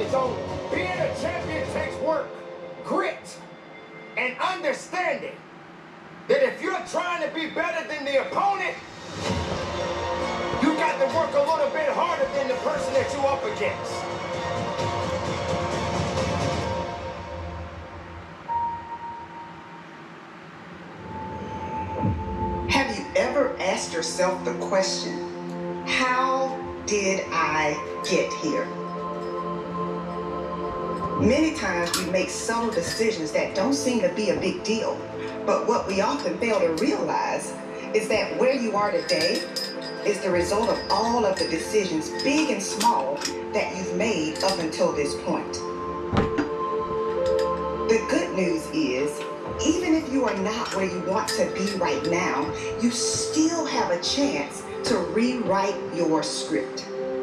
So being a champion takes work, grit, and understanding that if you're trying to be better than the opponent, you got to work a little bit harder than the person that you're up against. Have you ever asked yourself the question, how did I get here? Many times we make subtle decisions that don't seem to be a big deal, but what we often fail to realize is that where you are today is the result of all of the decisions, big and small, that you've made up until this point. The good news is, even if you are not where you want to be right now, you still have a chance to rewrite your script.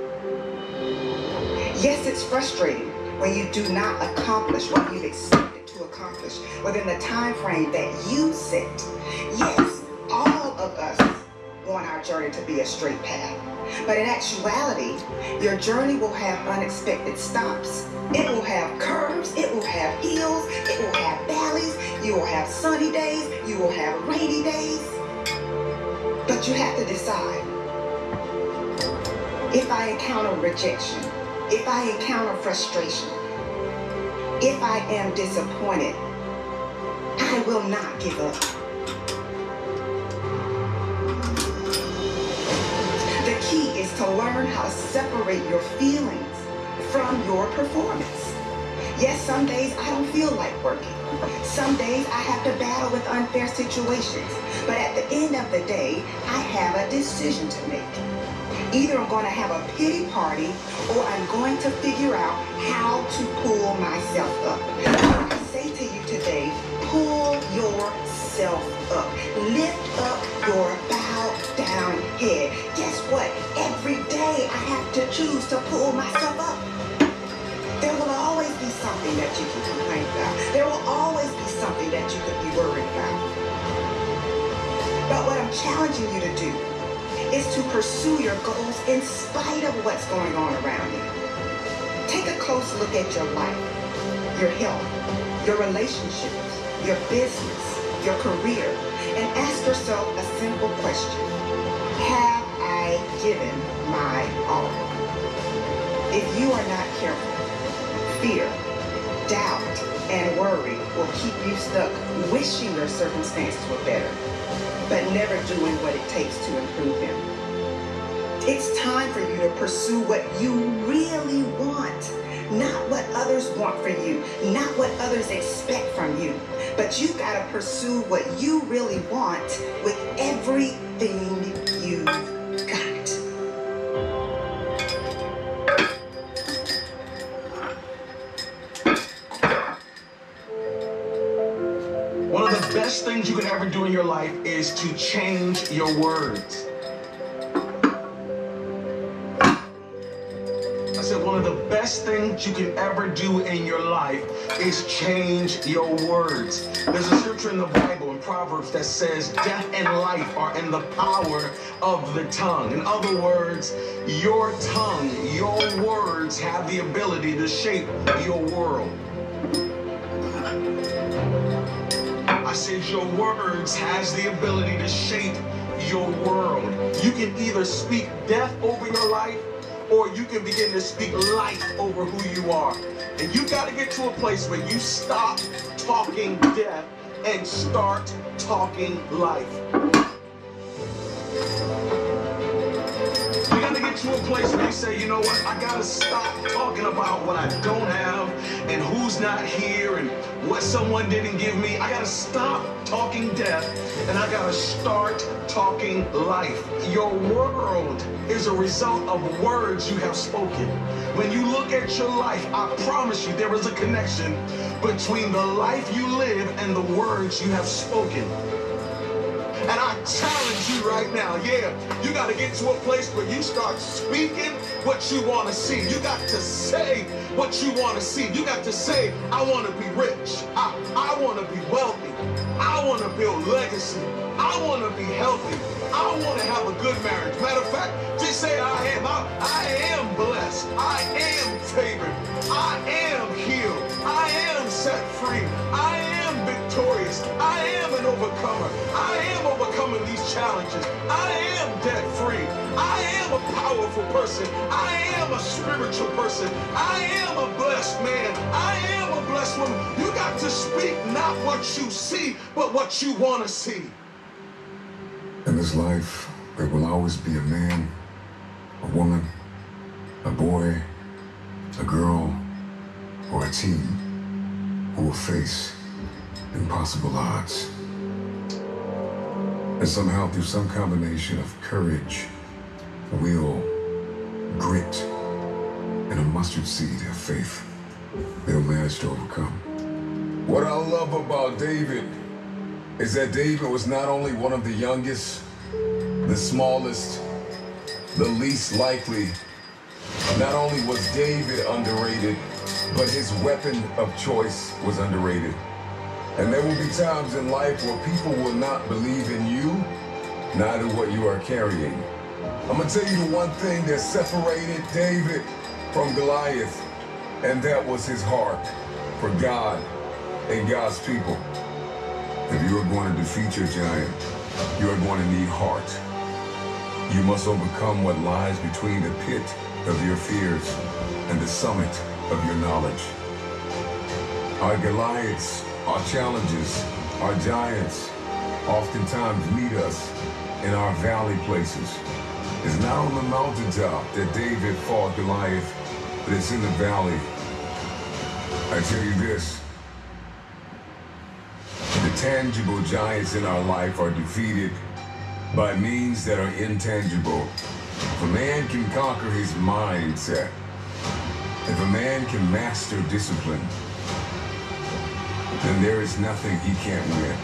Yes, it's frustrating when you do not accomplish what you've expected to accomplish within the time frame that you set. Yes, all of us want our journey to be a straight path. But in actuality, your journey will have unexpected stops. It will have curves, it will have hills, it will have valleys, you will have sunny days, you will have rainy days. But you have to decide. If I encounter rejection, if I encounter frustration, if I am disappointed, I will not give up. The key is to learn how to separate your feelings from your performance. Yes, some days I don't feel like working. Some days I have to battle with unfair situations. But at the end of the day, I have a decision to make. Either I'm going to have a pity party or I'm going to figure out how to pull myself up. I say to you today, pull yourself up. Lift up your bowed down head. Guess what? Every day I have to choose to pull myself up. There will always be something that you can complain about. There will always be something that you could be worried about. But what I'm challenging you to do is to pursue your goals in spite of what's going on around you. Take a close look at your life, your health, your relationships, your business, your career, and ask yourself a simple question. Have I given my all? If you are not careful, fear, doubt, and worry will keep you stuck wishing your circumstances were better, but never doing what it takes to improve them. It's time for you to pursue what you really want, not what others want for you, not what others expect from you, but you gotta pursue what you really want with everything you've got. One of the best things you can ever do in your life is to change your words. I said one of the best things you can ever do in your life is change your words. There's a scripture in the Bible, in Proverbs, that says death and life are in the power of the tongue. In other words, your tongue, your words have the ability to shape your world. I said your words has the ability to shape your world. You can either speak death over your life, or you can begin to speak life over who you are. And you got to get to a place where you stop talking death and start talking life. You got to get to a place where you say, you know what, I got to stop talking about what I don't have and who's not here and what someone didn't give me. I got to stop talking death and I got to start talking life. Your world is a result of words you have spoken. When you look at your life, I promise you there is a connection between the life you live and the words you have spoken. And I challenge you right now, you got to get to a place where you start speaking what you want to see. You got to say what you want to see. You got to say, I want to be rich. I want to be wealthy. I want to build legacy. I want to be healthy. I want to have a good marriage. Matter of fact, just say I am. I am blessed. I am favored. I overcomer. I am overcoming these challenges. I am debt-free. I am a powerful person. I am a spiritual person. I am a blessed man. I am a blessed woman. You got to speak not what you see, but what you want to see. In this life, there will always be a man, a woman, a boy, a girl, or a team who will face impossible odds. And somehow, through some combination of courage, will, grit, and a mustard seed of faith, they'll manage to overcome. What I love about David is that David was not only one of the youngest, the smallest, the least likely. Not only was David underrated, but his weapon of choice was underrated. And there will be times in life where people will not believe in you, neither what you are carrying. I'm gonna tell you the one thing that separated David from Goliath, and that was his heart for God and God's people. If you are going to defeat your giant, you are going to need heart. You must overcome what lies between the pit of your fears and the summit of your knowledge. Our Goliaths, our challenges, our giants oftentimes meet us in our valley places. It's not on the mountaintop that David fought Goliath, but it's in the valley. I tell you this, the tangible giants in our life are defeated by means that are intangible. If a man can conquer his mindset, if a man can master discipline, then there is nothing he can't win.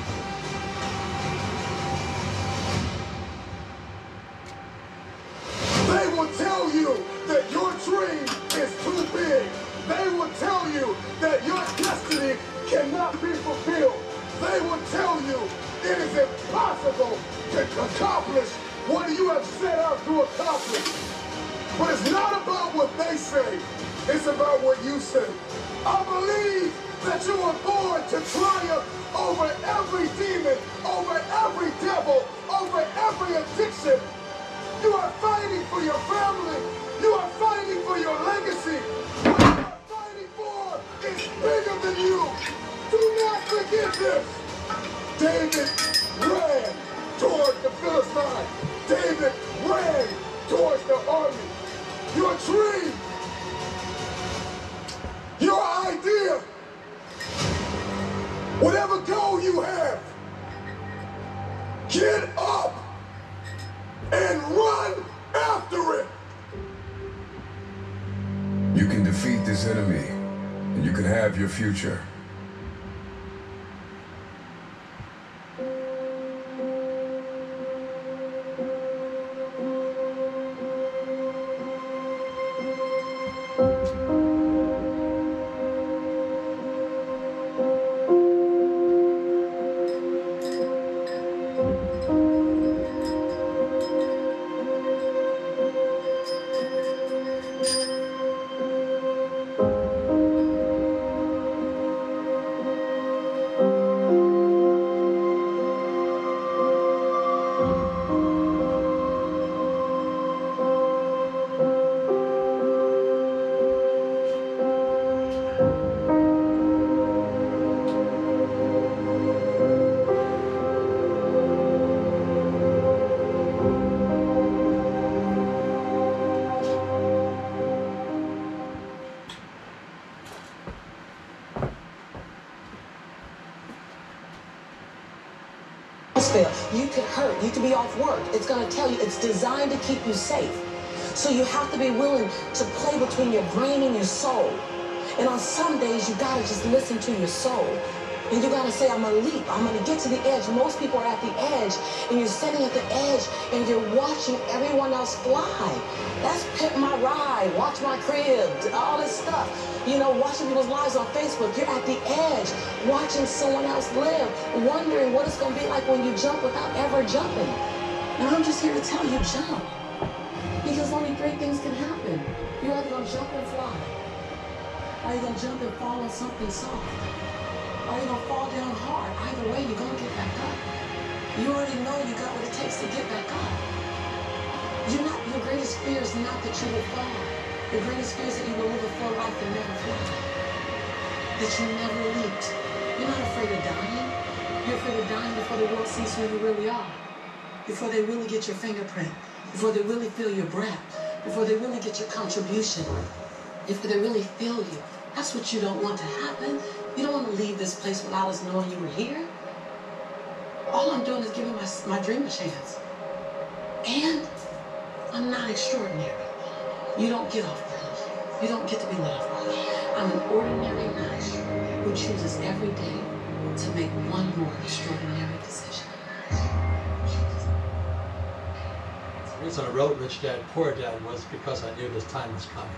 They will tell you that your dream is too big. They will tell you that your destiny cannot be fulfilled. They will tell you it is impossible to accomplish what you have set out to accomplish. But it's not about what they say. It's about what you say. I believe that you were born to triumph over every demon, over every devil, over every addiction. You are fighting for your family. You are fighting for your legacy. What you are fighting for is bigger than you. Do not forget this. David ran toward the Philistine. David ran towards the army. Your dream, your idea, whatever goal you have, get up and run after it. You can defeat this enemy, and you can have your future. You could hurt, you could be off work. It's going to tell you, it's designed to keep you safe. So you have to be willing to play between your brain and your soul. And on some days, you got to just listen to your soul. And you got to say, I'm going to leap. I'm going to get to the edge. Most people are at the edge, and you're sitting at the edge, and you're watching everyone else fly. That's Pimp My Ride, Watch My Crib, all this stuff. You know, watching people's lives on Facebook. You're at the edge, watching someone else live, wondering what it's going to be like when you jump without ever jumping. And I'm just here to tell you, jump. Because only three things can happen. You're either going to jump and fly, or you're going to jump and fall on something soft, or you're going to fall down hard. Either way, you're going to get back up. You already know you got what it takes to get back up. Your greatest fear is not that you will fall. Your greatest fear is that you will live a full life and never fly. That you never leaped. You're not afraid of dying. You're afraid of dying before the world sees who you really are. Before they really get your fingerprint. Before they really feel your breath. Before they really get your contribution. Before they really feel you. That's what you don't want to happen. You don't want to leave this place without us knowing you were here. All I'm doing is giving my dream a chance. And I'm not extraordinary. You don't get off the hook. You don't get to be loved. I'm an ordinary nation who chooses every day to make one more extraordinary decision. The reason I wrote Rich Dad, Poor Dad was because I knew this time was coming.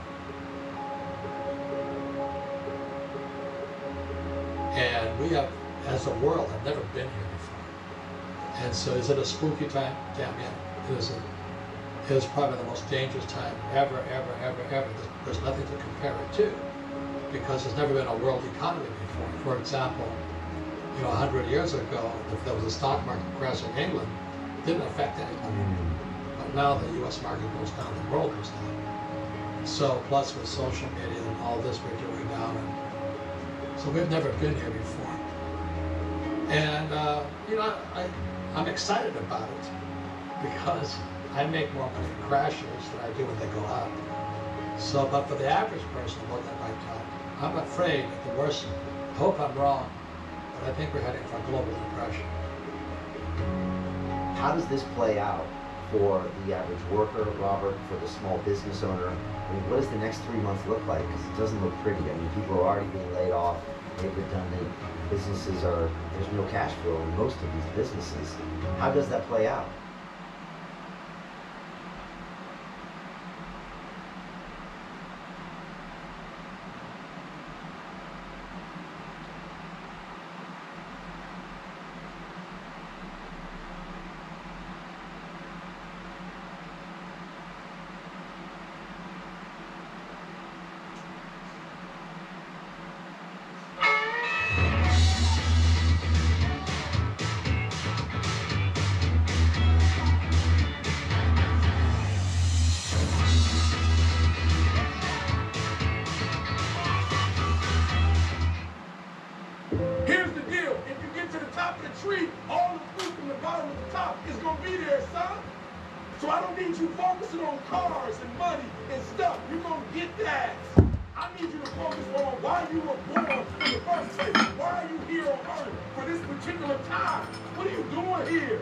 And we have, as a world, have never been here before. And so is it a spooky time? Damn yeah, it is. It is probably the most dangerous time ever. There's nothing to compare it to because there's never been a world economy before. For example, 100 years ago, if there was a stock market crash in England, it didn't affect anybody. But now the U.S. market goes down, the world goes down. So plus with social media and all this we're doing now, and so we've never been here before. And I'm excited about it because I make more money in crashes than I do when they go up. So, but for the average person looking at my top, I'm afraid at the worst. I hope I'm wrong, but I think we're heading for a global depression. How does this play out for the average worker, Robert, for the small business owner? I mean, what does the next 3 months look like? Because it doesn't look pretty. I mean, people are already being laid off, made redundant. Businesses there's no cash flow in most of these businesses. How does that play out? All the fruit from the bottom of the top is going to be there, son. So I don't need you focusing on cars and money and stuff. You're going to get that. I need you to focus on why you were born in the first place. Why are you here on earth for this particular time? What are you doing here?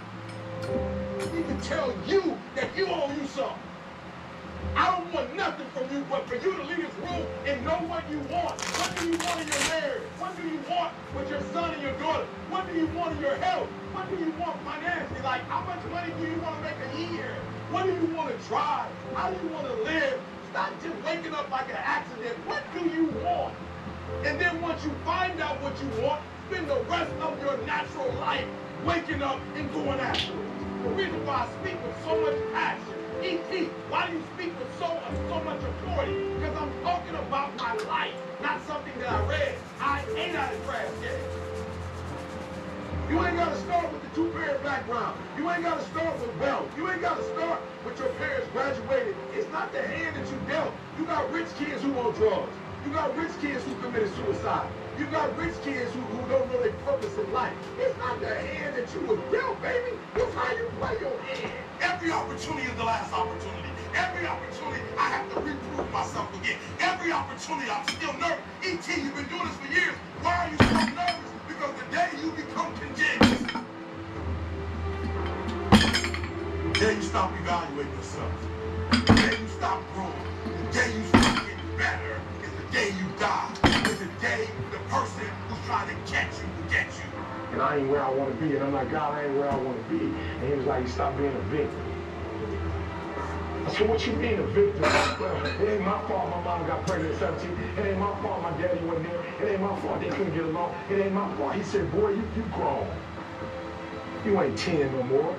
I need to tell you that you owe you something. I don't want nothing from you but for you to leave this room and know what you want. What do you want in your marriage? What do you want with your son and your daughter? What do you want in your health? What do you want financially? Like, how much money do you want to make a year? What do you want to drive? How do you want to live? Stop just waking up like an accident. What do you want? And then once you find out what you want, spend the rest of your natural life waking up and going after it. The reason why I speak with so much passion. E.T., why do you speak with so much authority? Because I'm talking about my life, not something that I read. I ain't out of grass yet. You ain't got to start with the two-parent background. You ain't got to start with wealth. You ain't got to start with your parents graduated. It's not the hand that you dealt. You got rich kids who want drugs. You got rich kids who committed suicide. You got rich kids who don't know their purpose in life. It's not the hand that you was dealt, baby. It's how you play your hand. Every opportunity is the last opportunity. Every opportunity, I have to reprove myself again. Every opportunity, I'm still nervous. E.T., you've been doing this for years. Why are you so nervous? Because the day you become contagious, the day you stop evaluating yourself, the day you stop growing, the day you stop getting better, is the day you die. It's the day the person who's trying to catch you will get you. And I ain't where I want to be. And I'm like, God, I ain't where I want to be. And he was like, stop being a victim. I said, what you mean a victim? It ain't my fault my mom got pregnant at 17. It ain't my fault my daddy wasn't there. It ain't my fault they couldn't get along. It ain't my fault. He said, boy, you grown. You ain't 10 no more.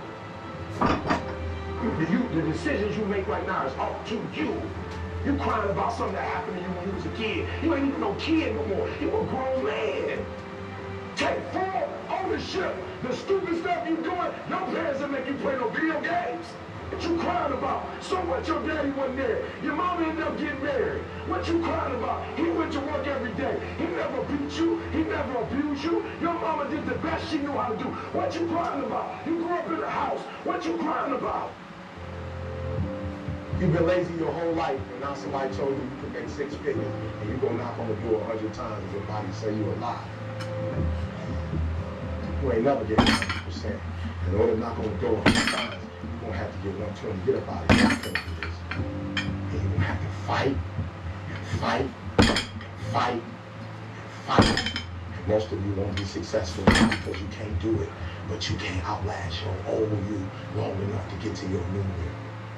The decisions you make right now is up to you. You crying about something that happened to you when you was a kid. You ain't even no kid no more. You a grown man. Take full ownership. The stupid stuff you doing, your parents didn't make you play no video games. What you crying about? So what, your daddy wasn't there? Your mama ended up getting married. What you crying about? He went to work every day. He never beat you. He never abused you. Your mama did the best she knew how to do. What you crying about? You grew up in a house. What you crying about? You've been lazy your whole life, and now somebody told you you could make 6 figures, and you go knock on the door 100 times and your body say you a lie. You ain't never getting 100%. In order to knock on the door 100 times, you're gonna have to get 120. Get up out of here. You're gonna do this. And you're gonna have to fight, and fight, and fight, and fight. And most of you won't be successful because you can't do it, but you can't outlast your old you long enough to get to your new you.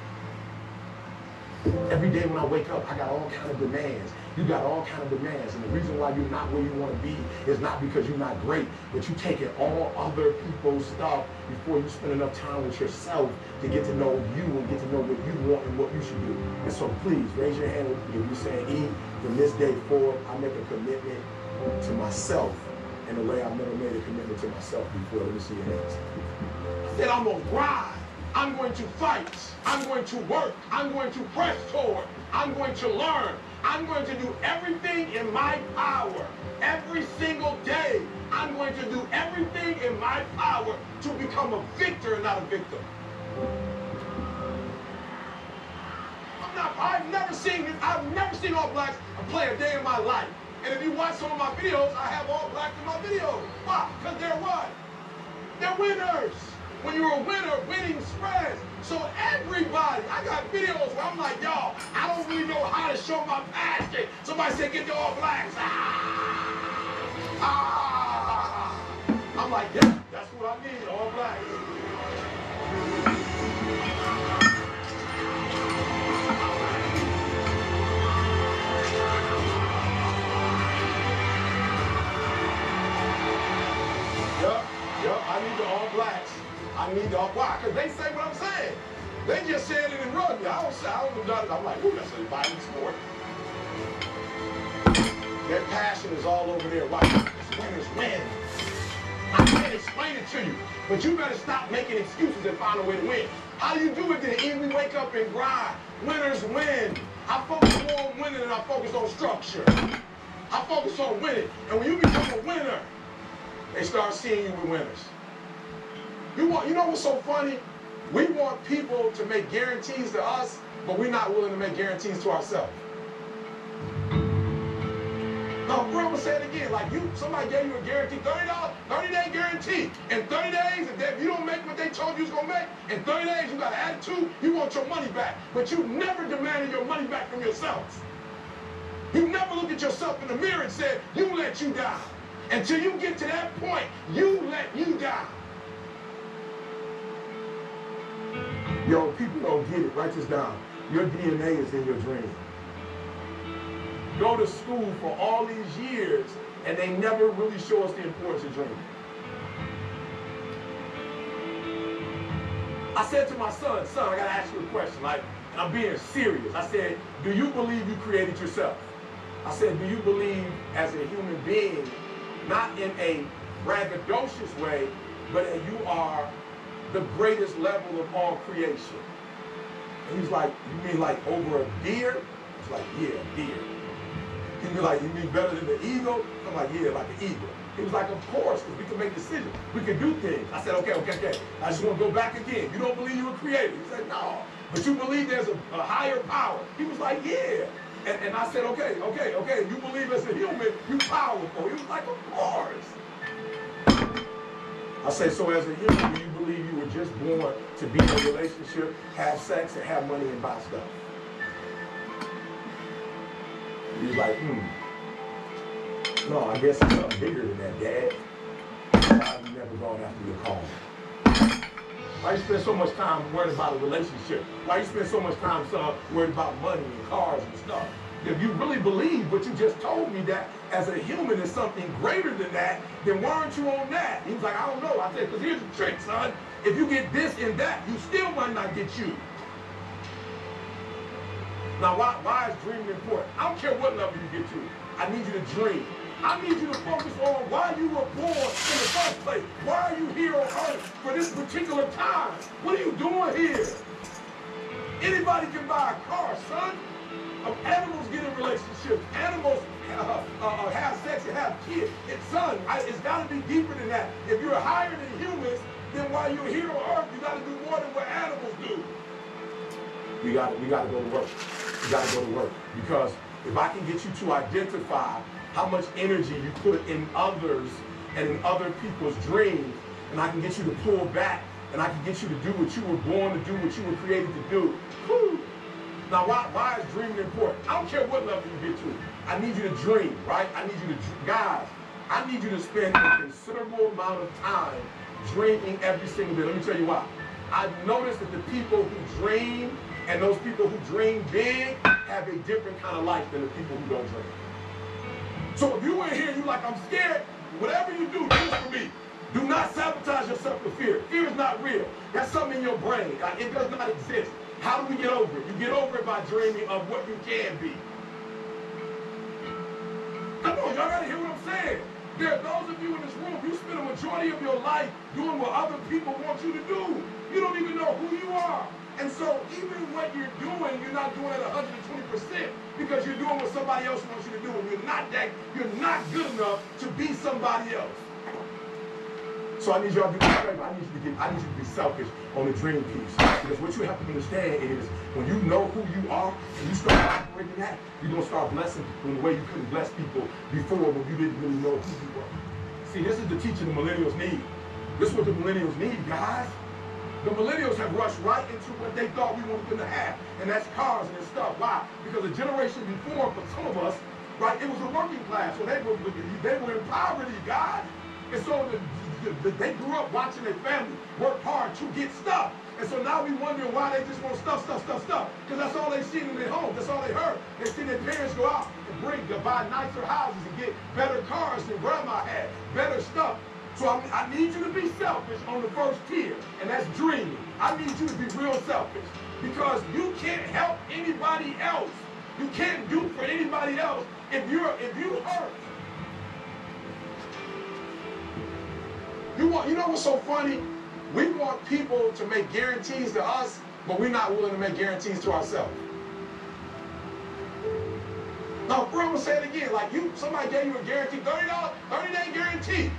Every day when I wake up, I got all kind of demands. You got all kind of demands. And the reason why you're not where you want to be is not because you're not great, but you taking all other people's stuff before you spend enough time with yourself to get to know you and get to know what you want and what you should do. And so please, raise your hand if you're saying, E, from this day forward, I make a commitment to myself in the way I've never made a commitment to myself before. Let me see your hands. I said, I'm going to grind. I'm going to fight. I'm going to work. I'm going to press forward. I'm going to learn. I'm going to do everything in my power. Every single day, I'm going to do everything in my power to become a victor and not a victim. I've never seen All Blacks play a day in my life. And if you watch some of my videos, I have All Blacks in my videos. Why? Because they're what? They're winners. When you're a winner, winning spreads. So everybody, I got videos where I'm like, y'all, I don't really know how to show my passion. Somebody said, get the All Blacks. I'm like, yeah, that's what I need, All Blacks. Yup, I need the All Blacks. I need the All Blacks. Because they say what I'm saying. They just said it in rugby. I don't know. I'm like, ooh, that's a violent sport. Their passion is all over there. Why? Winners win. I can't explain it to you, but you better stop making excuses and find a way to win. How do you do it then? We wake up and grind. Winners win. I focus more on winning than I focus on structure. I focus on winning. And when you become a winner, they start seeing you with winners. You know what's so funny? We want people to make guarantees to us, but we're not willing to make guarantees to ourselves. No, bro, I'm gonna say it again. Like somebody gave you a guarantee, $30, 30-day guarantee. In 30 days, if you don't make what they told you was gonna make, in 30 days you got an attitude, you want your money back. But you never demanded your money back from yourself. You never looked at yourself in the mirror and said, you let you down. Until you get to that point, you let you down. Yo, people don't get it. Write this down. Your DNA is in your dream. Go to school for all these years, and they never really show us the importance of dreaming. I said to my son, I gotta ask you a question. Like, and I'm being serious. I said, do you believe you created yourself? I said, do you believe as a human being, not in a braggadocious way, but that you are the greatest level of all creation? And he's like, you mean like over a deer? I was like, yeah, deer. He'd be like, you mean better than the eagle? I'm like, yeah, like an eagle. He was like, of course, because we can make decisions. We can do things. I said, okay. I just want to go back again. You don't believe you were created? He said, no. But you believe there's a higher power? He was like, yeah. And I said, okay. You believe as a human, you powerful. He was like, of course. I say, so as a human, do you believe you were just born to be in a relationship, have sex, and have money and buy stuff? He was like, no, I guess it's something bigger than that, Dad. Why you never gone after your calling? Why you spend so much time worried about a relationship? Why you spend so much time worried about money and cars and stuff? If you really believe what you just told me, that as a human is something greater than that, then why aren't you on that? He was like, I don't know. I said, because here's the trick, son. If you get this and that, you still might not get you. Now, why is dreaming important? I don't care what level you get to. I need you to dream. I need you to focus on why you were born in the first place. Why are you here on earth for this particular time? What are you doing here? Anybody can buy a car, son. Animals get in relationships. Animals have sex and have kids. It's got to be deeper than that. If you're higher than humans, then while you're here on earth, you got to do more than what animals do. We got to go to work. We got to go to work. Because if I can get you to identify how much energy you put in others and in other people's dreams, and I can get you to pull back, and I can get you to do what you were born to do, what you were created to do. Whew. Now, why is dreaming important? I don't care what level you get to. I need you to dream, right? I need you to, guys, I need you to spend a considerable amount of time dreaming every single day. Let me tell you why. I've noticed that the people who dream and those people who dream big have a different kind of life than the people who don't dream. So if you in here, you like, I'm scared, whatever you do it for me. Do not sabotage yourself with fear. Fear is not real. That's something in your brain. It does not exist. How do we get over it? You get over it by dreaming of what you can be. Come on, y'all gotta hear what I'm saying. There are those of you in this room, you spend a majority of your life doing what other people want you to do. You don't even know who you are. And so even what you're doing, you're not doing it 120% because you're doing what somebody else wants you to do. And you're not good enough to be somebody else. So I need y'all to do me a favor. I need you to be selfish on the dream piece. Because what you have to understand is when you know who you are and you start operating that, you're going to start blessing people in the way you couldn't bless people before when you didn't really know who you were. See, this is the teaching the millennials need. This is what the millennials need, guys. The millennials have rushed right into what they thought we wanted them to have, and that's cars and stuff. Why? Because the generation before, for some of us, right, it was a working class, so they were in poverty, guys. And so they grew up watching their family work hard to get stuff. And so now we wondering why they just want stuff. Because that's all they seen in their homes. That's all they heard. They seen their parents go out and buy nicer houses and get better cars than grandma had, better stuff. So I need you to be selfish on the first tier, and that's dreaming. I need you to be real selfish because you can't help anybody else. You can't do for anybody else if you hurt. You know what's so funny? We want people to make guarantees to us, but we're not willing to make guarantees to ourselves. Now, bro, I'm gonna say it again. Like somebody gave you a guarantee, $30, 30-day guarantee.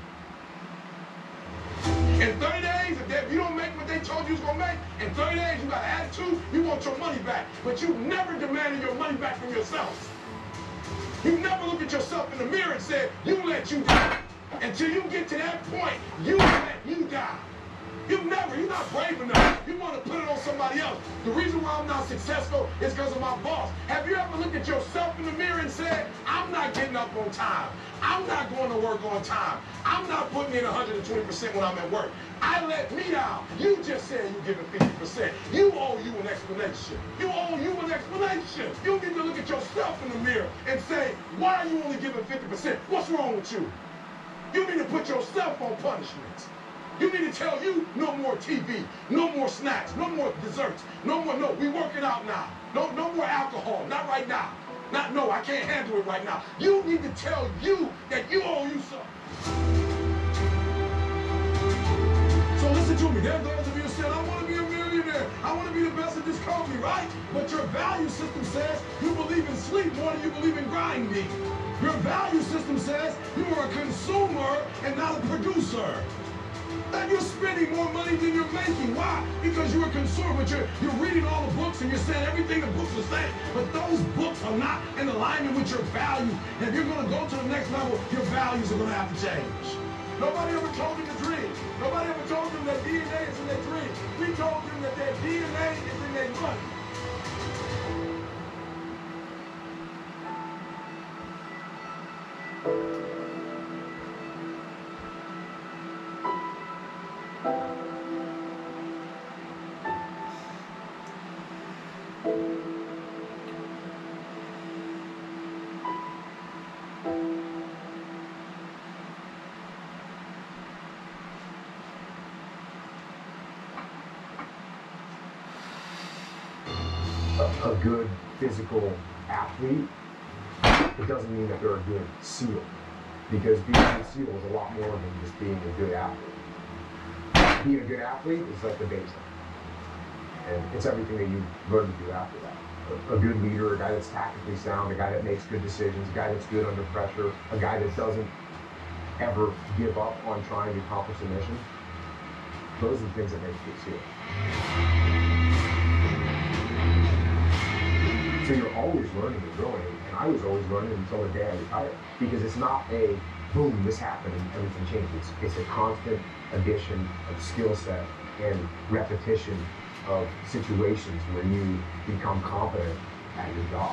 In 30 days, if you don't make what they told you was gonna make, in 30 days you got an attitude, you want your money back. But you never demanded your money back from yourself. You never look at yourself in the mirror and said, you let you die. Until you get to that point, you let you die. You're not brave enough. You want to put it on somebody else. The reason why I'm not successful is because of my boss. Have you ever looked at yourself in the mirror and said, I'm not getting up on time. I'm not going to work on time. I'm not putting in 120% when I'm at work. I let me down. You just said you're giving 50%. You owe you an explanation. You owe you an explanation. You need to look at yourself in the mirror and say, why are you only giving 50%? What's wrong with you? You need to put yourself on punishment. You need to tell you no more TV, no more snacks, no more desserts, no, we working out now. No more alcohol, not right now. No, I can't handle it right now. You need to tell you that you owe you something. So listen to me. There are those of you who said, I want to be a millionaire. I want to be the best at this company, right? But your value system says you believe in sleep more than you believe in grinding. Your value system says you are a consumer and not a producer. And you're spending more money than you're making. Why? Because you're a consumer, but you're reading all the books and you're saying everything the books are saying. But those books are not in alignment with your values. And if you're going to go to the next level, your values are going to have to change. Nobody ever told them to dream. Nobody ever told them that DNA is in their dream. We told them that their DNA is in their money. A good physical athlete, it doesn't mean that they're a good SEAL. Because being a SEAL is a lot more than just being a good athlete. Being a good athlete is like the baseline. And it's everything that you learn to do after that. A good leader, a guy that's tactically sound, a guy that makes good decisions, a guy that's good under pressure, a guy that doesn't ever give up on trying to accomplish a mission. Those are the things that make you a SEAL. So you're always learning and growing, and I was always learning until the day I retired. Because it's not a boom, this happened and everything changed. It's a constant addition of skill set and repetition of situations where you become competent at your job.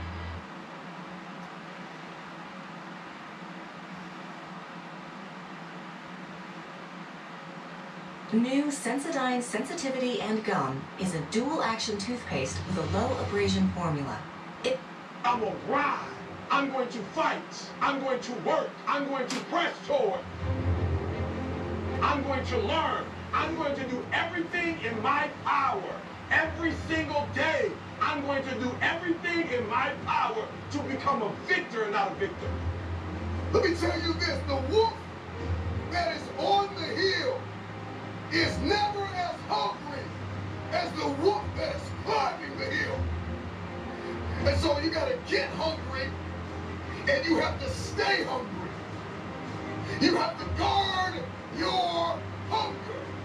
New Sensodyne Sensitivity and Gum is a dual-action toothpaste with a low abrasion formula. I'm gonna ride. I'm going to fight. I'm going to work. I'm going to press toward. I'm going to learn. I'm going to do everything in my power. Every single day, I'm going to do everything in my power to become a victor and not a victim. Let me tell you this, the wolf that is on the hill is never as hungry as the wolf that is climbing the hill. And so you gotta get hungry, and you have to stay hungry. You have to guard your hunger.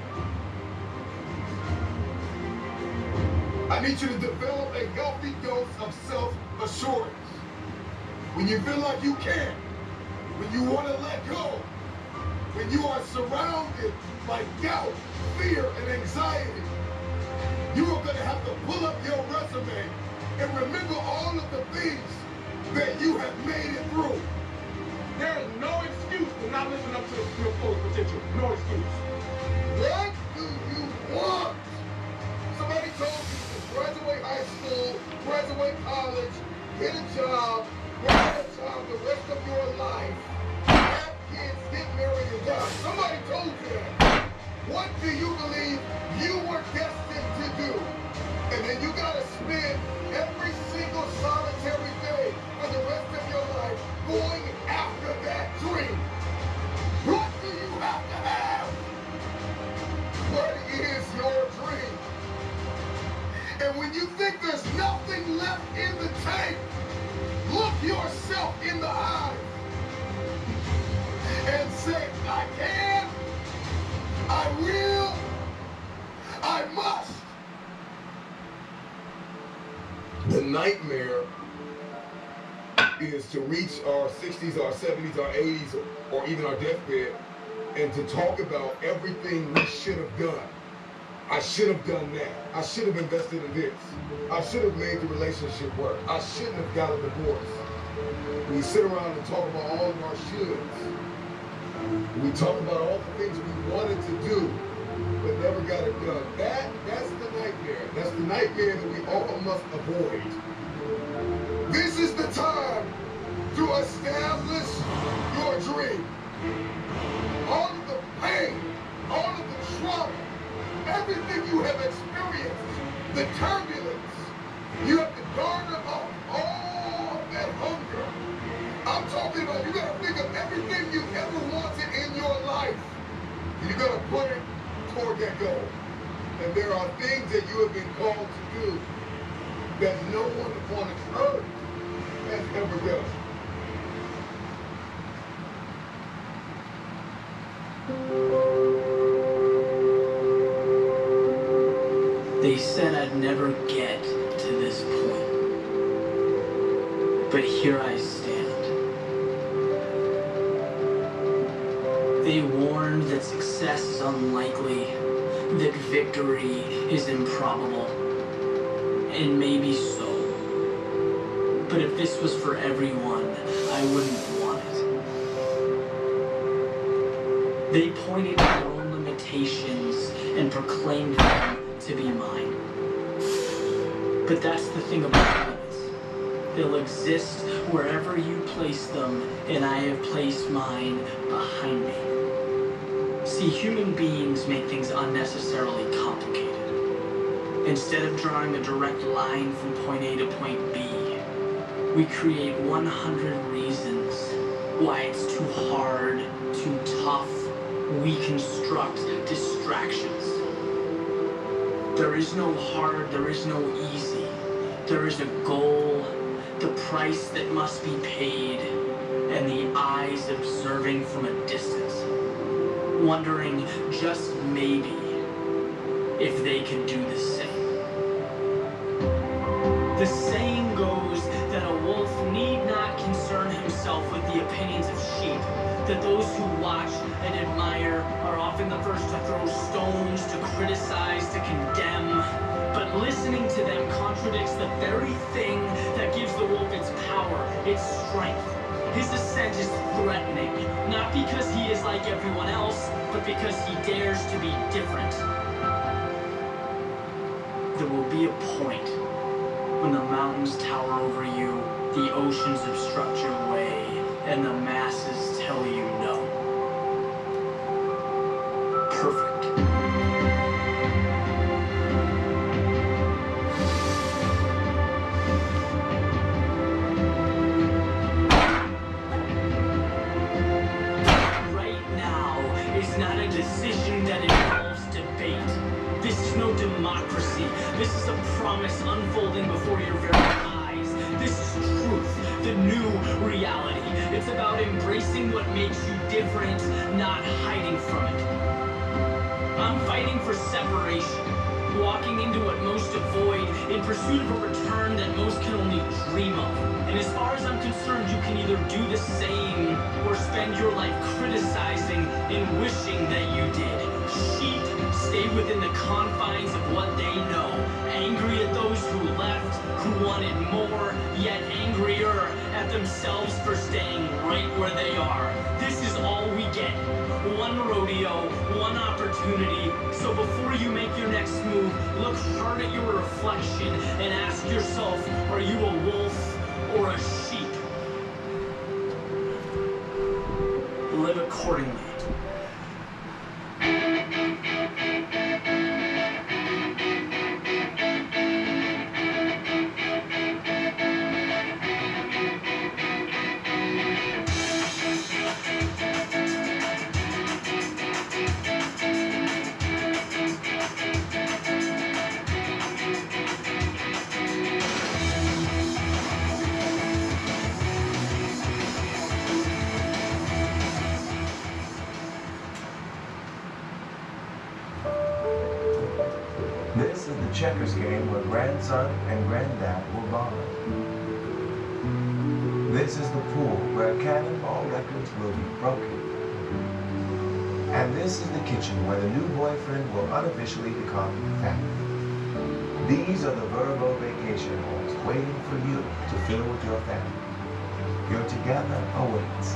I need you to develop a healthy dose of self-assurance. When you feel like you can't, when you want to let go, when you are surrounded by doubt, fear, and anxiety, you are going to have to pull up your resume and remember all of the things that you have made it through. There is no excuse for not living up to your full potential. No excuse. What do you want? Somebody told you to graduate high school, graduate college, get a job, work at a job the rest of your life, have kids, get married, and die. Somebody told you that. What do you believe you were destined to do? And then you gotta spend every single solitary day for the rest of your life going after that dream. What do you have to have? What is your dream? And when you think there's nothing left in the tank, look yourself in the eye and say, I can, I will, I must. The nightmare is to reach our 60s, our 70s, our 80s, or even our deathbed, and to talk about everything we should have done. I should have done that. I should have invested in this. I should have made the relationship work. I shouldn't have got a divorce. We sit around and talk about all of our shoulds. We talk about all the things we wanted to do, but never got it done. That's the nightmare. That's the nightmare that we all must avoid. This is the time to establish your dream. All of the pain, all of the trauma, everything you have experienced, the turbulence, you have to garner up all of that hunger. I'm talking about you gotta think of everything you ever wanted in your life. You gotta put it toward that goal. And there are things that you have been called to do that no one upon earth has ever done. They said I'd never get to this point. But here I stand. They warned that success is unlikely, that victory is improbable. And maybe so. But if this was for everyone, I wouldn't want it. They pointed to their own limitations and proclaimed them to be mine. But that's the thing about limits. They'll exist wherever you place them, and I have placed mine behind me. See, human beings make things unnecessarily complicated. Instead of drawing a direct line from point A to point B, we create 100 reasons why it's too too hard, too tough, we construct distractions. There is no hard, there is no easy. There is a goal, the price that must be paid, and the eyes observing from a distance, wondering just maybe if they can do the same. The saying goes that a wolf need not concern himself with the opinions of sheep, that those who watch and admire are often the first to throw stones, to criticize, to condemn. But listening to them contradicts the very thing that gives the wolf its power, its strength. His ascent is threatening, not because he is like everyone else, but because he dares to be different. There will be a point when the mountains tower over you, the oceans obstruct your way, and the masses tell you no. Perfect. Right now is not a decision that involves debate. This is no democracy. This is a promise unfolding before your very eyes. This is truth, the new reality. It's about embracing what makes you different, not hiding from it. I'm fighting for separation, walking into what most avoid, in pursuit of a return that most can only dream of. And as far as I'm concerned, you can either do the same or spend your life criticizing and wishing that you did. Sheep stay within the confines of what they know, angry at those who left, who wanted more, yet angrier at themselves for staying right where they are. This is all we get. One rodeo, one opportunity. So before you make your next move, look hard at your reflection and ask yourself, are you a wolf or a sheep? Live accordingly. This is the checkers game where grandson and granddad will bond. This is the pool where cannonball records will be broken. And this is the kitchen where the new boyfriend will unofficially become family. These are the Verbo vacation homes waiting for you to fill with your family. Your together awaits.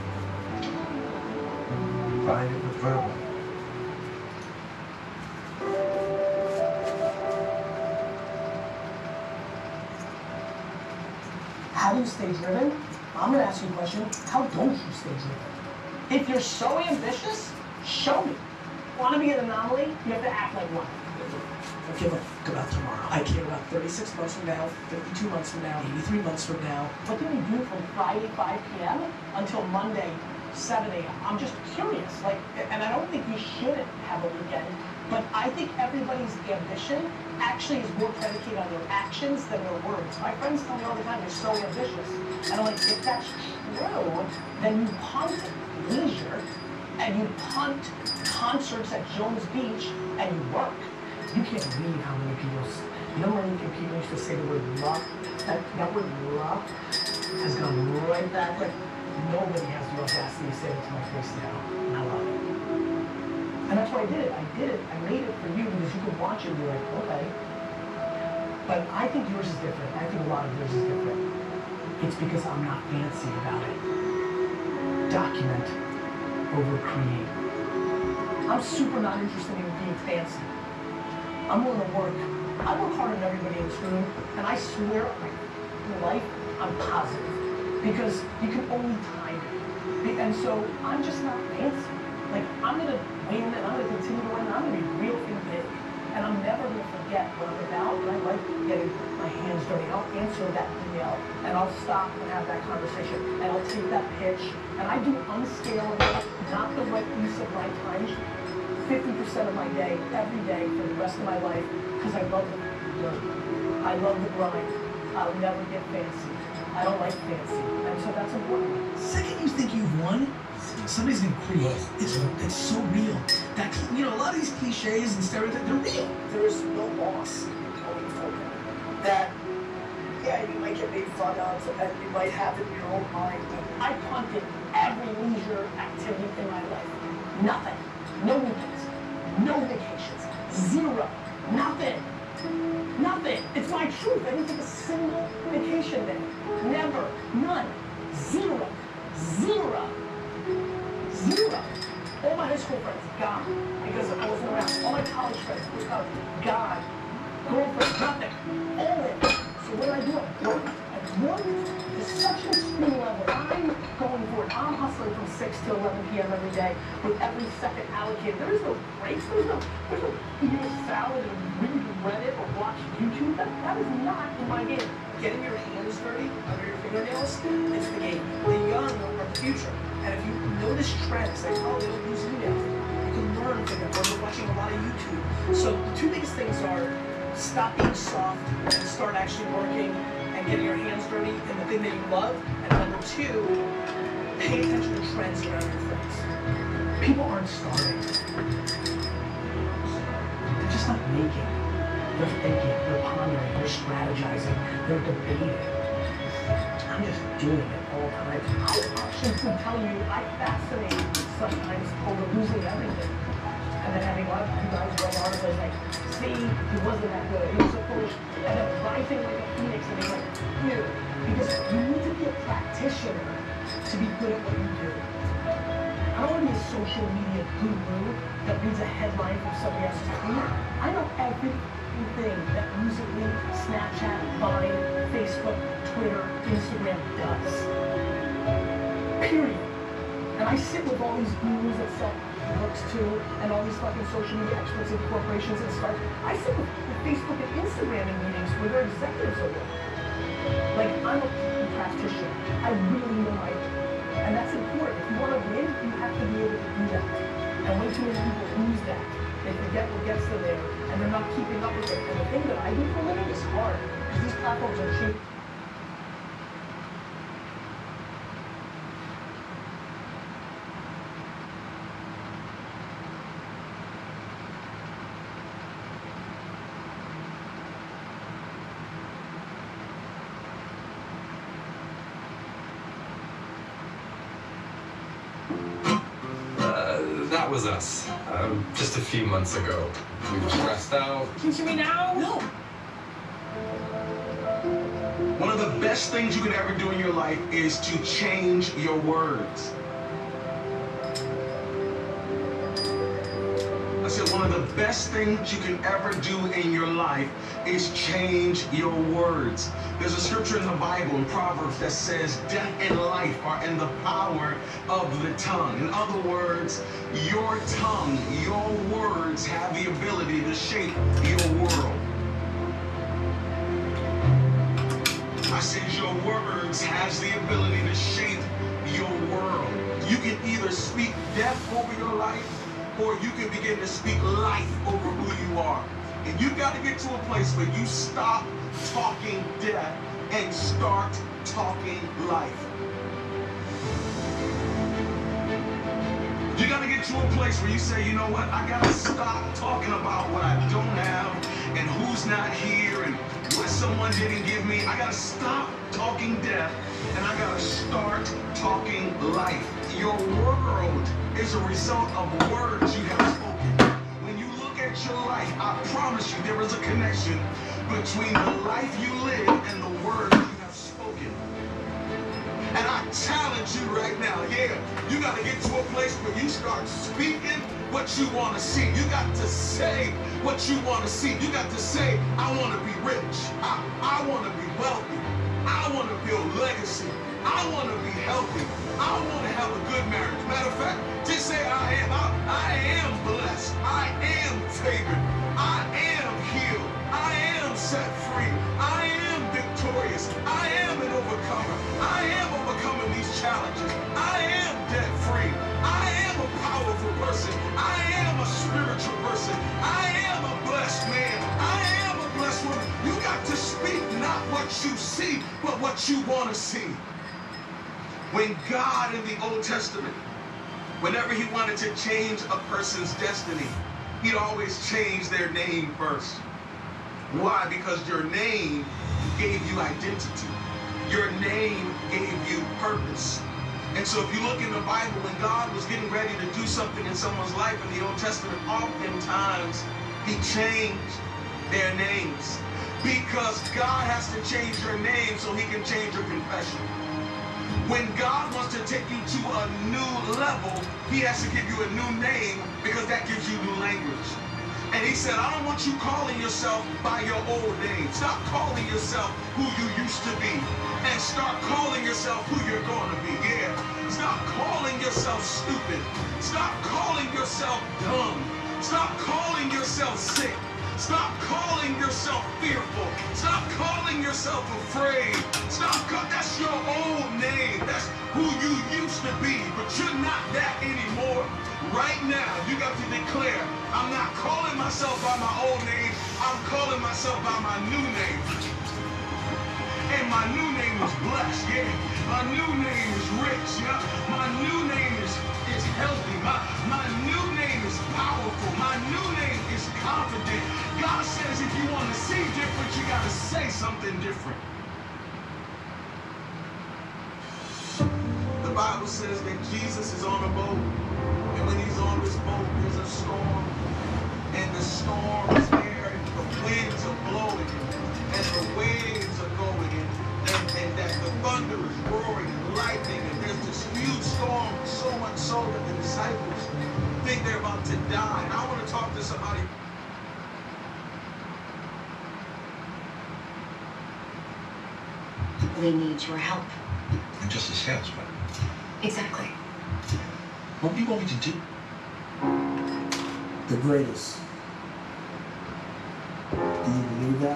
Find it with Verbo. How do you stay driven? I'm going to ask you a question. How don't you stay driven? If you're so ambitious, show me. Want to be an anomaly? You have to act like one. I don't care about tomorrow. I care about 36 months from now, 52 months from now, 83 months from now. What do you do from Friday, 5 p.m. until Monday, 7 a.m.? I'm just curious. And I don't think you shouldn't have a weekend, but I think everybody's ambition actually is more predicated on their actions than their words. My friends tell me all the time, you're so ambitious. And I'm like, if that's true, then you punt leisure, and you punt concerts at Jones Beach, and you work. You can't believe how many people, you know how many people used to say the word luck? That word luck has gone right back. Like, nobody has the audacity to say it to my face now, and I love it. And that's why I did it. I made it for you because you could watch it and be like, okay. But I think yours is different. I think a lot of yours is different. It's because I'm not fancy about it. Document over create. I'm super not interested in being fancy. I'm willing to work. I work harder than everybody in this room, and I swear in life, I'm positive. Because you can only time it. And so I'm just not fancy. Like, I'm going to win, and I'm going to continue to win, and I'm going to be real big. And I'm never going to forget what I'm about, and I like getting my hands dirty. I'll answer that email, and I'll stop and have that conversation, and I'll take that pitch, and I do unscalable, not the right use of my time, 50% of my day, every day, for the rest of my life, because I love the work. I love the grind. I'll never get fancy. I don't like fancy, and so that's important. Second you think you've won, somebody's gonna create. It's so real. That, you know, a lot of these cliches and stereotypes, they're real. There is no loss in going forward. That, yeah, you might get made fun of, and you might have it in your own mind, but I punted every leisure activity in my life. Nothing. No weekends. No vacations. Zero. Nothing. Nothing. It's my truth. I didn't take a single vacation day. Never. None. Zero. Zero. Zero. All my high school friends, gone. Because I wasn't around. All my college friends, gone. Girlfriends, nothing. All in. So what do? I work. I work to such an extreme level. I'm going for it. I'm hustling from 6 to 11 p.m. every day with every second allocated. There is no breaks. There's no eating a salad and reading Reddit or watching YouTube. That is not in my game. Getting your hands dirty under your fingernails, it's the game. The young are the future. And if you notice trends, like, oh, they don't use emails, you can learn from them, or they're watching a lot of YouTube. So the two biggest things are stop being soft and start actually working and getting your hands dirty in the thing that you love. And number two, pay attention to trends around your friends. People aren't starving. They're just not making. They're thinking, they're pondering, they're strategizing, they're debating. I'm just doing it all the time. I actually could tell you I fascinate sometimes over losing everything. And then having a lot of you guys write articles like, see, he wasn't that good, he was so foolish. And then rising like a phoenix and being like, ew. Because you need to be a practitioner to be good at what you do. I don't want to be a social media guru that reads a headline from somebody else's tweet. I know everything that Musical.ly, Snapchat, Vine, Facebook, Twitter, Instagram does. Period. And I sit with all these gurus that sell books too, and all these fucking social media experts and corporations and stuff. I sit with Facebook and Instagram in meetings where their executives are with. Like, I'm a practitioner. I really know my, and that's important. If you want to win, you have to be able to do that. And way too many people lose that. They forget what gets them there, and they're not keeping up with it. And the thing that I do for a living is hard, because these platforms are cheap. That was us. Just a few months ago. We were stressed out. Can you see me now? No. One of the best things you can ever do in your life is to change your words. I said one of the best things you can ever do in your life is change your words. There's a scripture in the Bible, in Proverbs, that says death and life are in the power of the tongue. In other words, your tongue, your words have the ability to shape your world. I said your words has the ability to shape your world. You can either speak death over your life, or you can begin to speak life over who you are. And you got to get to a place where you stop talking death and start talking life. You got to get to a place where you say, you know what, I got to stop talking about what I don't have and who's not here and what someone didn't give me. I got to stop talking death and I got to start talking life. Your world is a result of words you have spoken. When you look at your life, I promise you there is a connection between the life you live and the words you have spoken. And I challenge you right now, you got to get to a place where you start speaking what you want to see. You got to say what you want to see. You got to say, I want to be rich. I want to be wealthy. I want to build legacy. I want to be healthy. I want to have a good marriage. Matter of fact, just say I am. I am blessed. I am favored. I what you see, but what you want to see. When God in the Old Testament, whenever he wanted to change a person's destiny, he'd always change their name first. Why? Because your name gave you identity. Your name gave you purpose. And so if you look in the Bible, when God was getting ready to do something in someone's life in the Old Testament, oftentimes he changed their names. Because God has to change your name so he can change your confession. When God wants to take you to a new level, he has to give you a new name because that gives you new language. And he said, I don't want you calling yourself by your old name. Stop calling yourself who you used to be and start calling yourself who you're going to be. Yeah. Stop calling yourself stupid. Stop calling yourself dumb. Stop calling yourself sick. Stop calling yourself fearful. Stop calling yourself afraid. That's your old name. That's who you used to be, but you're not that anymore. Right now, you got to declare, I'm not calling myself by my old name. I'm calling myself by my new name. And my new name is blessed, yeah. My new name is rich, yeah. My new name is healthy. My new name is powerful. My new name is confident. God says if you want to see different, you got to say something different. The Bible says that Jesus is on a boat. And when he's on this boat, there's a storm. And the storm is there, and the winds are blowing, and the waves are going, and that the thunder is roaring, and lightning, and there's this huge storm, so much so that the disciples think they're about to die. And I want to talk to somebody. We need your help. I'm just a salesman. Exactly. What do you want me to do? The greatest. Do you believe that?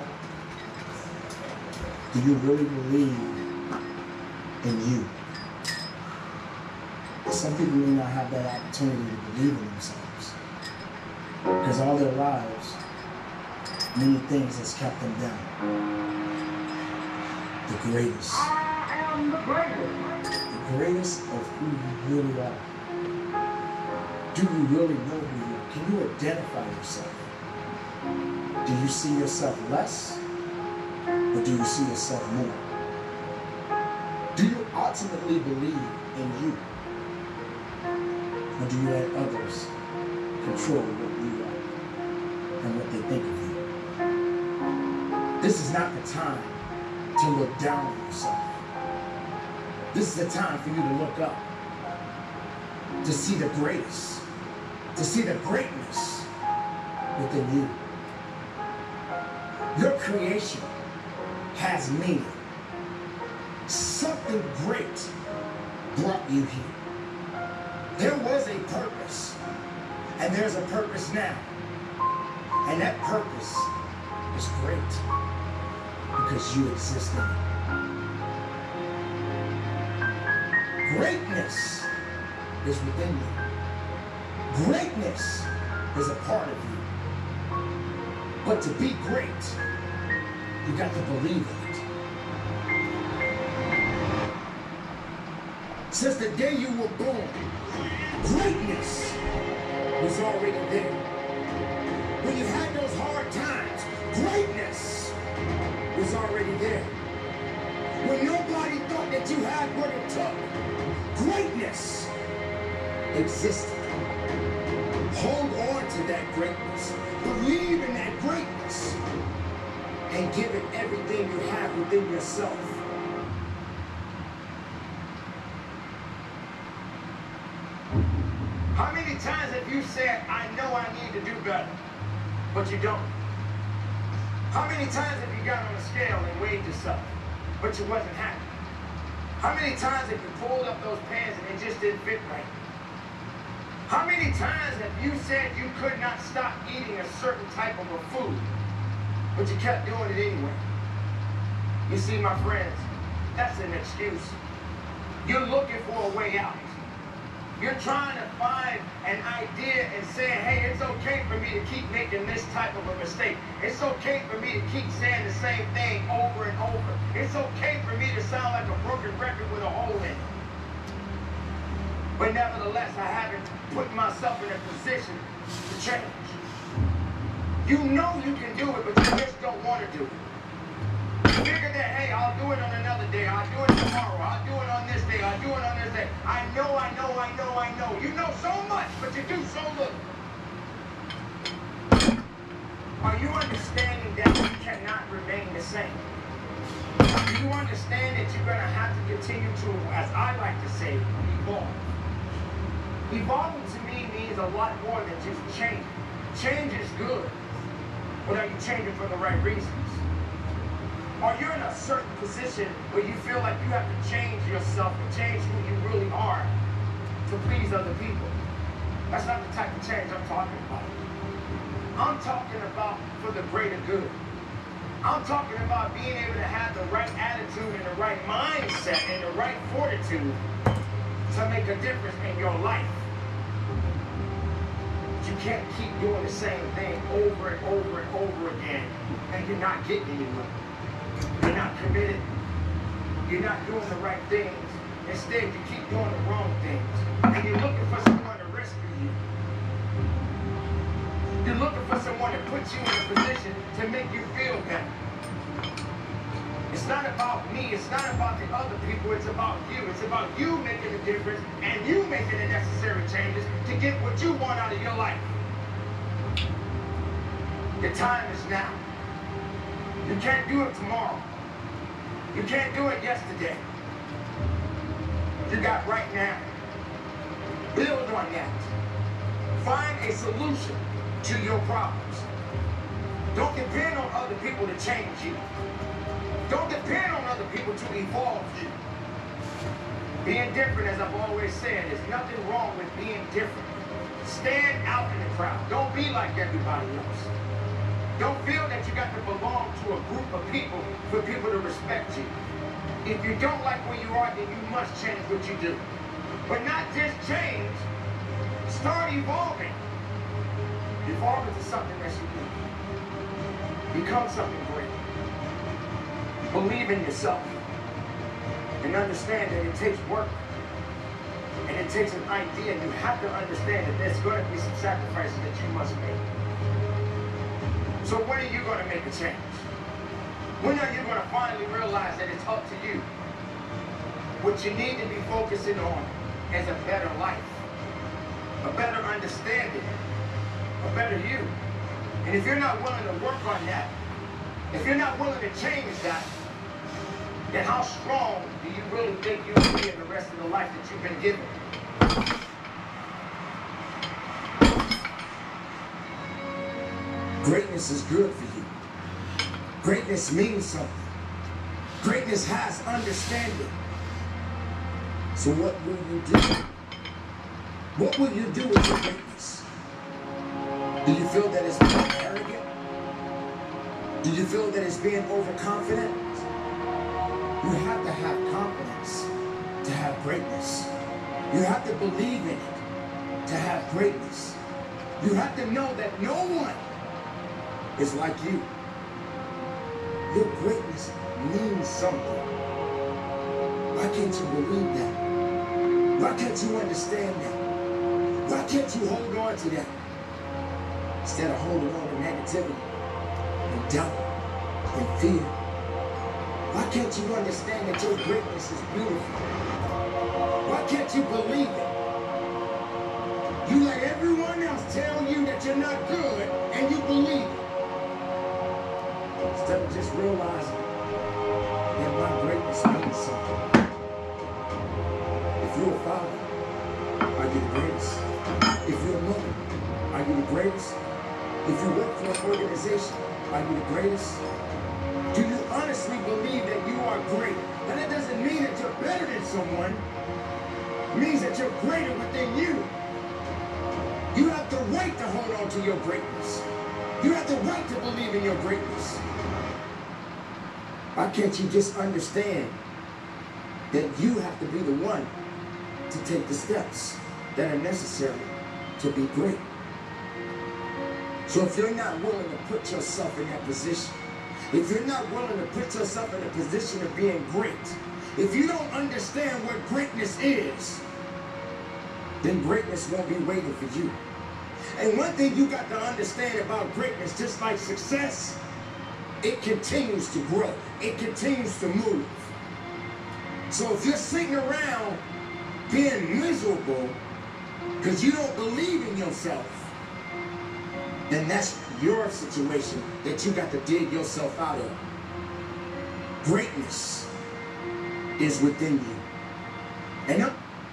Do you really believe in you? Some people may not have that opportunity to believe in themselves. Because all their lives, many things has kept them down. The greatest. I am the greatest. The greatest of who you really are. Do you really know who you are? Can you identify yourself? Do you see yourself less? Or do you see yourself more? Do you ultimately believe in you? Or do you let others control what you are and what they think of you? This is not the time to look down on yourself. This is the time for you to look up, to see the greatest, to see the greatness within you. Your creation has meaning. Something great brought you here. There was a purpose, and there's a purpose now. And that purpose is great because you exist in it. Greatness is within you. Greatness is a part of you. But to be great, you got to believe in it. Since the day you were born, greatness was already there. When you had those hard times, greatness was already there. When nobody thought that you had what it took, greatness existed. Hold on to that greatness. Believe in that greatness. And give it everything you have within yourself. How many times have you said, I know I need to do better, but you don't? How many times have you got on a scale and weighed yourself, but you wasn't happy? How many times have you pulled up those pants and they just didn't fit right? How many times have you said you could not stop eating a certain type of a food, but you kept doing it anyway? You see, my friends, that's an excuse. You're looking for a way out. You're trying to find an idea and saying, hey, it's okay for me to keep making this type of a mistake. It's okay for me to keep saying the same thing over and over. It's okay for me to sound like a broken record with a hole in it. But nevertheless, I haven't put myself in a position to change. You know you can do it, but you just don't want to do it. Figure that, hey, I'll do it on another day. I'll do it tomorrow. I'll do it on this day. I'll do it on this day. I know. You know so much, but you do so little. Are you understanding that you cannot remain the same? Do you understand that you're going to have to continue to, as I like to say, evolve? Evolving to me means a lot more than just changing. Change is good, but are you changing for the right reasons? Or you're in a certain position where you feel like you have to change yourself and change who you really are to please other people. That's not the type of change I'm talking about. I'm talking about for the greater good. I'm talking about being able to have the right attitude and the right mindset and the right fortitude to make a difference in your life. But you can't keep doing the same thing over and over and over again, and you're not getting anywhere. You're not committed. You're not doing the right things. Instead, you keep doing the wrong things. And you're looking for someone to rescue you. You're looking for someone to put you in a position to make you feel better. It's not about me. It's not about the other people. It's about you. It's about you making a difference and you making the necessary changes to get what you want out of your life. The time is now. You can't do it tomorrow. You can't do it yesterday. You got right now. Build on that. Find a solution to your problems. Don't depend on other people to change you. Don't depend on other people to evolve you. Being different, as I've always said, there's nothing wrong with being different. Stand out in the crowd. Don't be like everybody else. Don't feel that you got to belong to a group of people for people to respect you. If you don't like where you are, then you must change what you do. But not just change, start evolving. Evolve into something that's unique. Become something great. Believe in yourself. And understand that it takes work. And it takes an idea. And you have to understand that there's going to be some sacrifices that you must make. So when are you going to make a change? When are you going to finally realize that it's up to you? What you need to be focusing on is a better life, a better understanding, a better you. And if you're not willing to work on that, if you're not willing to change that, then how strong do you really think you will be in the rest of the life that you've been given? Greatness is good for you. Greatness means something. Greatness has understanding. So what will you do? What will you do with your greatness? Do you feel that it's being arrogant? Do you feel that it's being overconfident? You have to have confidence to have greatness. You have to believe in it to have greatness. You have to know that no one is like you. Your greatness means something. Why can't you believe that? Why can't you understand that? Why can't you hold on to that? Instead of holding on to negativity and doubt and fear. Why can't you understand that your greatness is beautiful? Why can't you believe it? You let everyone else tell you that you're not good and you believe it. Instead of just realizing that my greatness means something. If you're a father, are you the greatest? If you're a mother, are you the greatest? If you work for an organization, are you the greatest? Do you honestly believe that you are great? And that doesn't mean that you're better than someone. It means that you're greater within you. You have the right to hold on to your greatness. You have the right to believe in your greatness. Why can't you just understand that you have to be the one to take the steps? that are necessary to be great. So if you're not willing to put yourself in that position, if you're not willing to put yourself in a position of being great, if you don't understand what greatness is, then greatness won't be waiting for you. And one thing you got to understand about greatness, just like success, it continues to grow. It continues to move. So if you're sitting around being miserable because you don't believe in yourself, then that's your situation that you got to dig yourself out of. Greatness is within you. And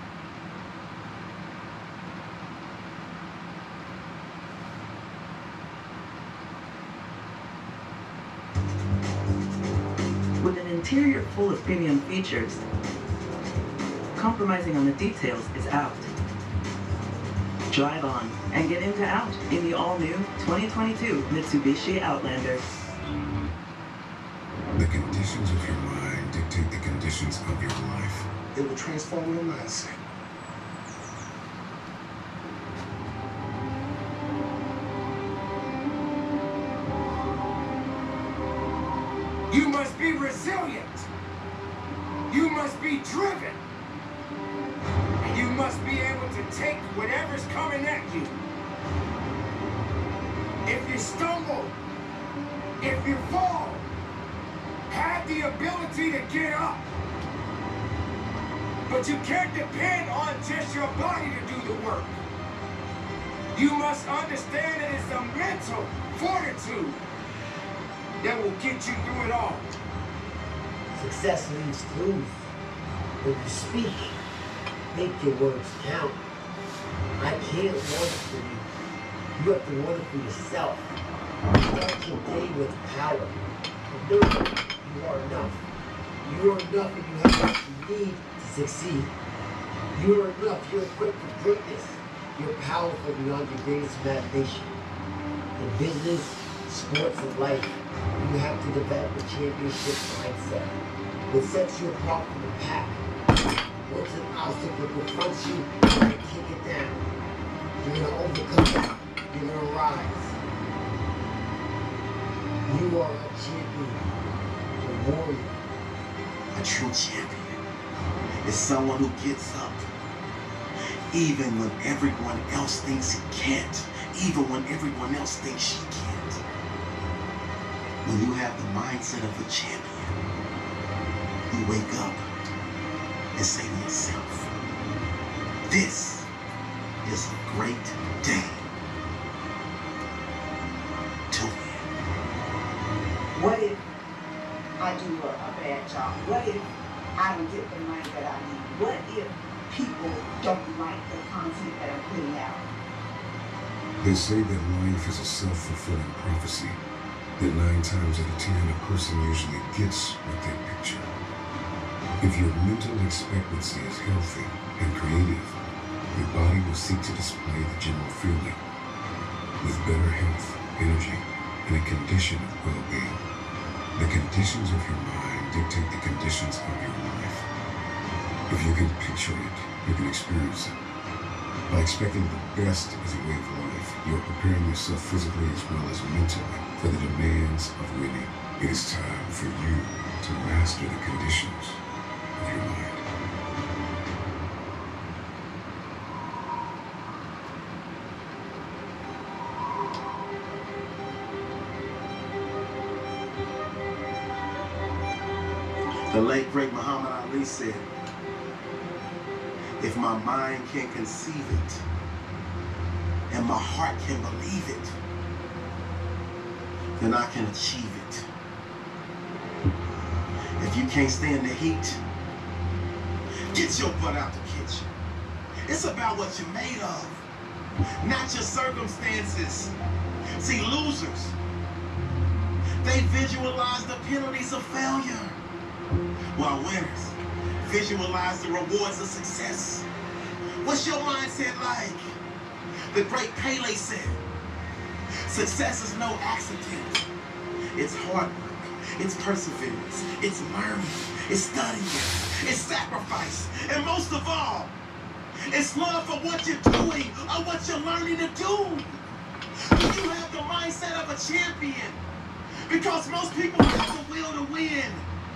with an interior full of premium features, compromising on the details is out. Drive on and get into out in the all-new 2022 Mitsubishi Outlander. The conditions of your mind dictate the conditions of your life. it will transform your mindset. You must be resilient. You must be driven. And you must be able to take whatever's coming at you. If you stumble, if you fall, have the ability to get up. But you can't depend on just your body to do the work. You must understand that it's a mental fortitude that will get you through it all. Success leaves clues. When you speak, make your words count. I can't want it for you. You have to want it for yourself. Start your day with power. Know that you are enough. You are enough and you have what you need to succeed. You are enough. You're equipped for greatness. You're powerful beyond your greatest imagination. In business, sports, and life, you have to develop a championship mindset. What sets you apart from the pack. Once an obstacle confronts you, you're going to kick it down. You're going to overcome it. You're going to rise. You are a champion, a warrior. A true champion is someone who gets up even when everyone else thinks he can't, even when everyone else thinks she can't. When you have the mindset of a champion, you wake up and say to yourself, this is a great day to win. What if I do a bad job? What if I don't get the money that I need? What if people don't like the content that I'm putting out? They say that life is a self-fulfilling prophecy, that 9 times out of 10 a person usually gets what they picture. If your mental expectancy is healthy and creative, your body will seek to display the general feeling with better health, energy, and a condition of well-being. The conditions of your mind dictate the conditions of your life. If you can picture it, you can experience it. By expecting the best as a way of life, you are preparing yourself physically as well as mentally for the demands of winning. It is time for you to master the conditions of your mind. The late great Muhammad Ali said, if my mind can conceive it and my heart can believe it, then I can achieve it. If you can't stand the heat, get your butt out the kitchen. It's about what you're made of, not your circumstances. See, losers, they visualize the penalties of failure, while winners visualize the rewards of success. What's your mindset like? The great Pele said, success is no accident. It's hard work, it's perseverance, it's learning, it's studying, it's sacrifice, and most of all, It's love for what you're doing or what you're learning to do. Do you have the mindset of a champion? Because most people have the will to win.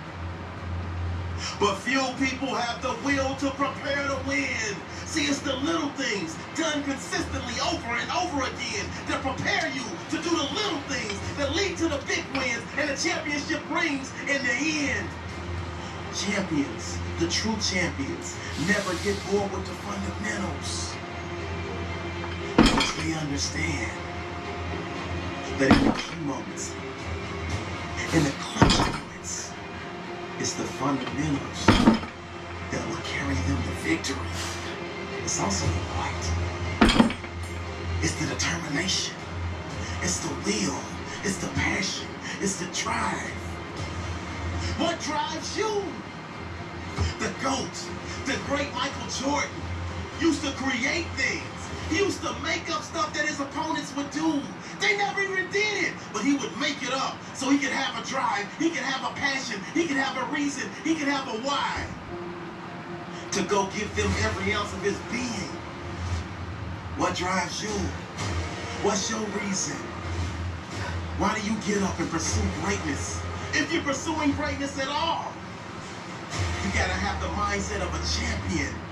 But few people have the will to prepare to win. See, it's the little things done consistently over and over again that prepare you to do the little things that lead to the big wins and the championship rings in the end. Champions, the true champions, never get bored with the fundamentals. Because they understand that in the key moments, in the clutch moments, it's the fundamentals that will carry them to victory. It's also the fight. It's the determination. It's the will. It's the passion. It's the drive. What drives you? The GOAT, the great Michael Jordan, used to create things. He used to make up stuff that his opponents would do. They never even did it, but he would make it up so he could have a drive, he could have a passion, he could have a reason, he could have a why to go give them every ounce of his being. What drives you? What's your reason? Why do you get up and pursue greatness? If you're pursuing greatness at all, you gotta have the mindset of a champion.